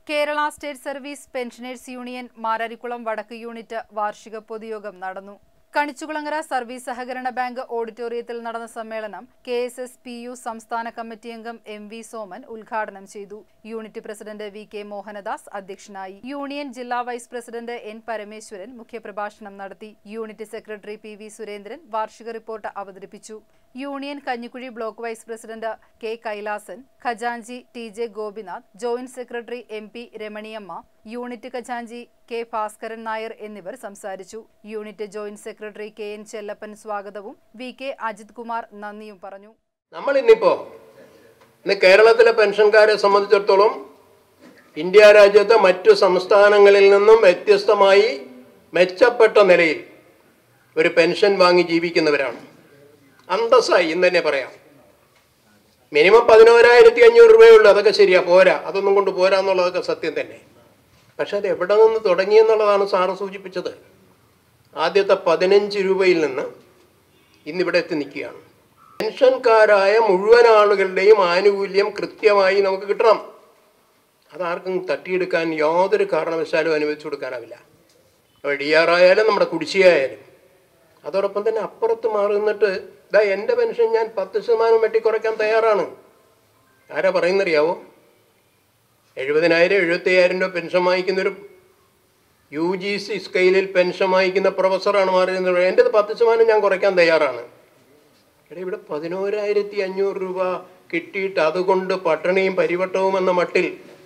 Kerala state service pensioners union Mararikulam വടക്ക് unit വാർഷിക പൊതുയോഗം നടന്നു. കണിച്ചുകുളങ്ങര സർവീസ് സഹകരണ ബാങ്ക് ഓഡിറ്റോറിയത്തിൽ നടന്ന സമ്മേളനം KSSPU സംസ്ഥാന കമ്മിറ്റി അംഗം MV സോമൻ ഉദ്ഘാടനം ചെയ്തു. യൂണിറ്റ് പ്രസിഡന്റ് VK മോഹനദാസ് അധ്യക്ഷനായി. യൂണിയൻ ജില്ലാ വൈസ് പ്രസിഡന്റ് N പരമേശ്വരൻ മുഖ്യപ്രഭാഷണം നടത്തി. യൂണിറ്റ് സെക്രട്ടറി PV സുരേന്ദ്രൻ വാർഷിക റിപ്പോർട്ട് അവതരിപ്പിച്ചു. Union Kanjikuzhi block vice president K Kailasan, ഖജാൻജി TJ Gopinath, joint secretary MP Ramaniyamma, unit ഖജാൻജി K ഭാസ്കരൻ നായർ എന്നിവർ സംസാരിച്ചു. Unit joint secretary KN Chellappan സ്വാഗതവും VK അജിത് കുമാർ നന്ദിയും പറഞ്ഞു. നമ്മൾ ഇന്ന് കേരളത്തിലെ പെൻഷൻകാരെ സംബന്ധിച്ചിടത്തോളം ഇന്ത്യ രാജ്യത്തെ മറ്റു സംസ്ഥാനങ്ങളിൽ നിന്നും വ്യത്യസ്തമായി മെച്ചപ്പെട്ട നിലയിൽ ഒരു പെൻഷൻ വാങ്ങി ജീവിക്കുന്നവരാണ്. അന്തസ്സായി എന്ന് തന്നെ പറയാം. മിനിമം 11,500 രൂപയുള്ളൂ. അതൊക്കെ ശരിയാ, പോരാ, അതൊന്നും കൊണ്ട് പോരാ എന്നുള്ളതൊക്കെ സത്യം തന്നെ. പക്ഷെ അത് എവിടെ നിന്ന് തുടങ്ങിയെന്നുള്ളതാണ് സാറ് സൂചിപ്പിച്ചത്. ആദ്യത്തെ 15 രൂപയിൽ നിന്ന് ഇന്നിവിടെ എത്തി നിൽക്കുകയാണ്. പെൻഷൻകാരായ മുഴുവൻ ആളുകളുടെയും ആനുകൂല്യം കൃത്യമായി നമുക്ക് കിട്ടണം. അതാർക്കും തട്ടിയെടുക്കാൻ യാതൊരു കാരണവശാലും അനുവദിച്ചു കൊടുക്കാനാവില്ല. DR ആയാലും നമ്മുടെ കുടിശ്ശികയായാലും. അതോടൊപ്പം തന്നെ അപ്പുറത്ത് മാറി നിന്നിട്ട് എൻ്റെ പെൻഷൻ ഞാൻ 10% വെട്ടിക്കുറയ്ക്കാൻ തയ്യാറാണ്. ആരാ പറയുന്നറിയാവോ? 70,000 75,000 രൂപ പെൻഷൻ വാങ്ങിക്കുന്നൊരു UGC സ്കെയിലിൽ പെൻഷൻ വാങ്ങിക്കുന്ന പ്രൊഫസറാണ് മാറി നിന്നത്. എൻ്റെത് 10% ഞാൻ കുറയ്ക്കാൻ തയ്യാറാണ്. ഇവിടെ 11,500 രൂപ കിട്ടിയിട്ട് അതുകൊണ്ട് പട്ടിണിയും പരിവട്ടവും എന്ന മട്ടിൽ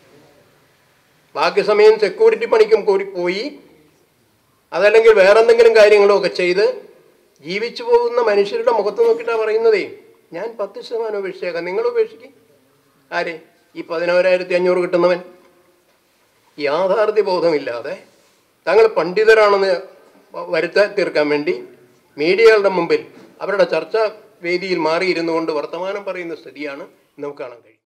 ബാക്കി സമയം സെക്യൂരിറ്റി പണിക്കും കൂടി പോയി, അതല്ലെങ്കിൽ വേറെന്തെങ്കിലും കാര്യങ്ങളോ ഒക്കെ ചെയ്ത് ജീവിച്ചു പോകുന്ന മനുഷ്യരുടെ മുഖത്ത് നോക്കിയിട്ടാണ് പറയുന്നതേ, ഞാൻ 10% ഉപേക്ഷിച്ചേക്കാം, നിങ്ങൾ ഉപേക്ഷിക്കും. ആരെ? ഈ 11,500 കിട്ടുന്നവൻ. യാഥാർത്ഥ്യ ബോധമില്ലാതെ തങ്ങൾ പണ്ഡിതരാണെന്ന് വരുത്താൻ തീർക്കാൻ വേണ്ടി മീഡിയകളുടെ മുമ്പിൽ അവരുടെ ചർച്ചാ വേദിയിൽ മാറിയിരുന്നു കൊണ്ട് വർത്തമാനം പറയുന്ന സ്ഥിതിയാണ് നമുക്ക് കാണാൻ കഴിയും.